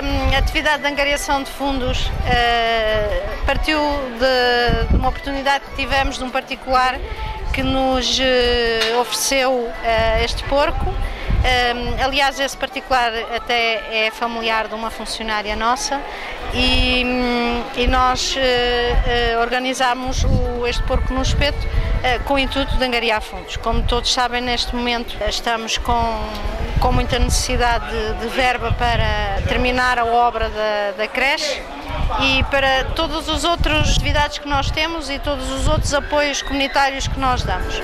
atividade de angariação de fundos partiu de uma oportunidade que tivemos de um particular que nos ofereceu este porco. Aliás, esse particular até é familiar de uma funcionária nossa e nós organizámos este porco no espeto com o intuito de angariar fundos. Como todos sabem, neste momento estamos com muita necessidade de verba para terminar a obra da creche e para todas as outras atividades que nós temos e todos os outros apoios comunitários que nós damos.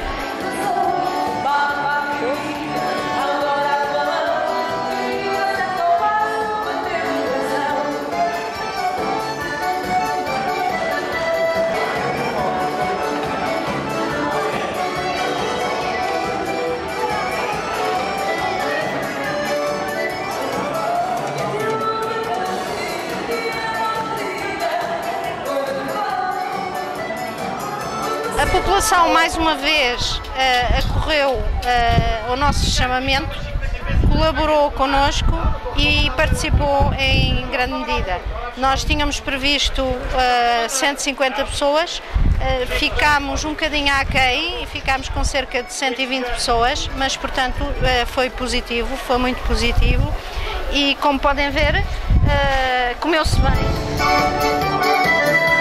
A população, mais uma vez, acorreu ao nosso chamamento, colaborou connosco e participou em grande medida. Nós tínhamos previsto 150 pessoas, ficámos um bocadinho aquém, ficámos com cerca de 120 pessoas, mas, portanto, foi positivo, foi muito positivo e, como podem ver, comeu-se bem.